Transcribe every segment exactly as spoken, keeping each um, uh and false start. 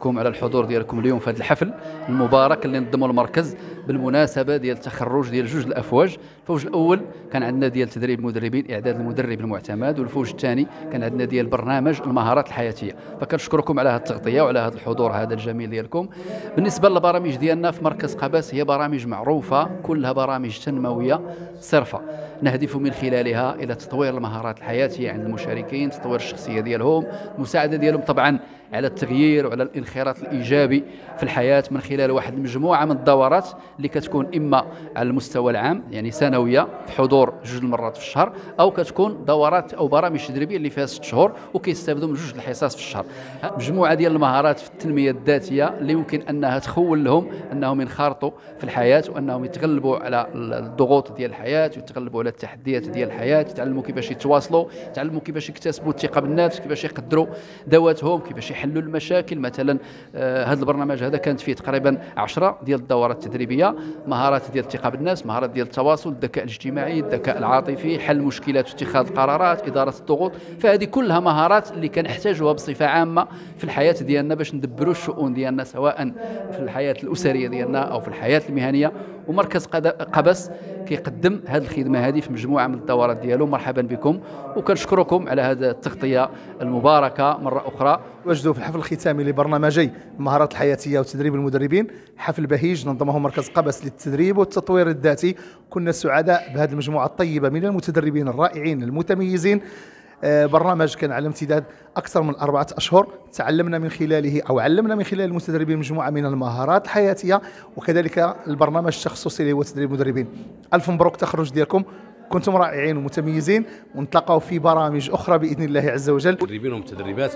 كنشكركم على الحضور ديالكم اليوم في هذا الحفل المبارك اللي نظمه المركز بالمناسبه ديال التخرج ديال جوج الافواج. الفوج الاول كان عندنا ديال تدريب المدربين، اعداد المدرب المعتمد، والفوج الثاني كان عندنا ديال برنامج المهارات الحياتيه. فكنشكركم على هذه التغطيه وعلى هذا الحضور هذا الجميل ديالكم. بالنسبه للبرامج ديالنا في مركز قبس، هي برامج معروفه كلها برامج تنمويه صرفه، نهدف من خلالها الى تطوير المهارات الحياتيه عند المشاركين، تطوير الشخصيه ديالهم، المساعده ديالهم طبعا على التغيير وعلى الانخراط الايجابي في الحياه من خلال واحد المجموعه من الدورات اللي كتكون اما على المستوى العام يعني سنويه في حضور جوج المرات في الشهر، او كتكون دورات او برامج تدريبيه اللي فيها ست شهور وكيستافدوا من جوج الحصص في الشهر. مجموعه ديال المهارات في التنميه الذاتيه اللي يمكن انها تخول لهم انهم ينخرطوا في الحياه وانهم يتغلبوا على الضغوط ديال الحياه ويتغلبوا على التحديات ديال الحياه، يتعلموا كيفاش يتواصلوا، يتعلموا كيفاش يكتسبوا الثقه بالنفس، كيفاش يقدروا ذواتهم، كيفاش يحلوا المشاكل. مثلا آه هذا البرنامج هذا كانت فيه تقريبا عشرة ديال الدورات التدريبيه، مهارات ديال الثقه بالنفس، مهارات ديال التواصل، الذكاء الاجتماعي، الذكاء العاطفي، حل مشكلات واتخاذ القرارات، اداره الضغوط. فهذه كلها مهارات اللي كنحتاجوها بصفه عامه في الحياه ديالنا باش ندبروا الشؤون ديالنا سواء في الحياه الاسريه ديالنا او في الحياه المهنيه. ومركز قبس كيقدم هذه الخدمه هذه في مجموعه من الدورات ديالو. مرحبا بكم وكنشكركم على هذه التغطيه المباركه مره اخرى. وجدوا في الحفل الختامي لبرنامجي المهارات الحياتيه وتدريب المدربين، حفل بهيج نظمه مركز قبس للتدريب والتطوير الذاتي. كنا سعداء بهذه المجموعه الطيبه من المتدربين الرائعين المتميزين. برنامج كان على امتداد أكثر من أربعة أشهر، تعلمنا من خلاله أو علمنا من خلال المتدربين مجموعة من المهارات الحياتية، وكذلك البرنامج التخصصي اللي هو تدريب المدربين. ألف مبروك التخرج ديالكم، كنتم رائعين ومتميزين، ونتلاقاو في برامج أخرى بإذن الله عز وجل. مدربين ومتدربات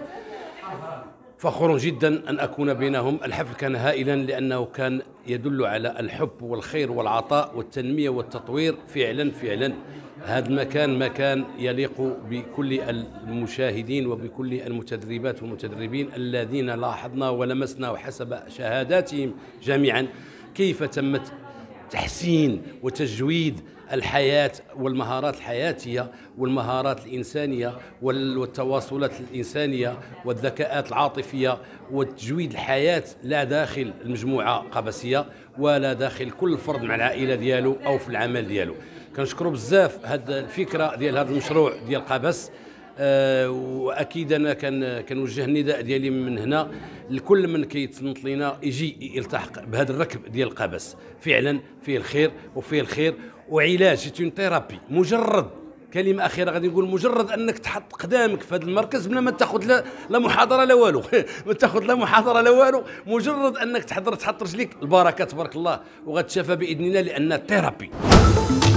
فخور جدا أن أكون بينهم. الحفل كان هائلا لأنه كان يدل على الحب والخير والعطاء والتنمية والتطوير. فعلا فعلا هذا المكان مكان يليق بكل المشاهدين وبكل المتدربات والمتدربين الذين لاحظنا ولمسنا وحسب شهاداتهم جميعا كيف تمت تحسين وتجويد الحياة والمهارات الحياتية والمهارات الإنسانية والتواصلات الإنسانية والذكاءات العاطفية وتجويد الحياة لا داخل المجموعة قبسية ولا داخل كل فرد مع العائلة ديالو أو في العمل ديالو. كنشكروا بزاف هذه الفكرة ديال هذا المشروع ديال قبس. أه واكيد انا كان كنوجه النداء ديالي من هنا لكل من كيتصنت لينا يجي يلتحق بهذا الركب ديال قبس. فعلا فيه الخير وفيه الخير وعلاج سيتون ثيرابي. مجرد كلمه اخيره غادي نقول، مجرد انك تحط قدامك في هذا المركز بلا ما تاخذ لا, لا محاضره لا والو ما تاخذ لا محاضره لا والو، مجرد انك تحضر تحط رجليك البركه تبارك الله وغتشافى باذن الله لان ثيرابي.